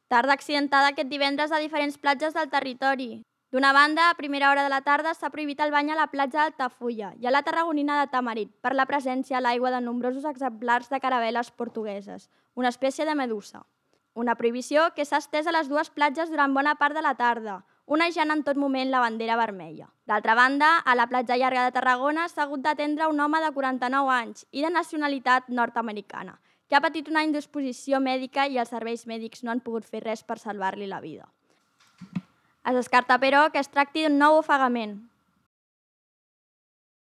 Tarda accidentada aquest divendres a diferents platges del territori. D'una banda, a primera hora de la tarda s'ha prohibit el bany a la platja d'Altafulla i a la tarragonina de Tamarit per la presència a l'aigua de nombrosos exemplars de caravel·les portugueses, una espècie de medusa. Una prohibició que s'ha estès a les dues platges durant bona part de la tarda, onejant en tot moment la bandera vermella. D'altra banda, a la platja llarga de Tarragona s'ha hagut d'atendre un home de 49 anys i de nacionalitat nord-americana, que ha patit una indisposició mèdica i els serveis mèdics no han pogut fer res per salvar-li la vida. Es descarta, però, que es tracti d'un nou ofegament.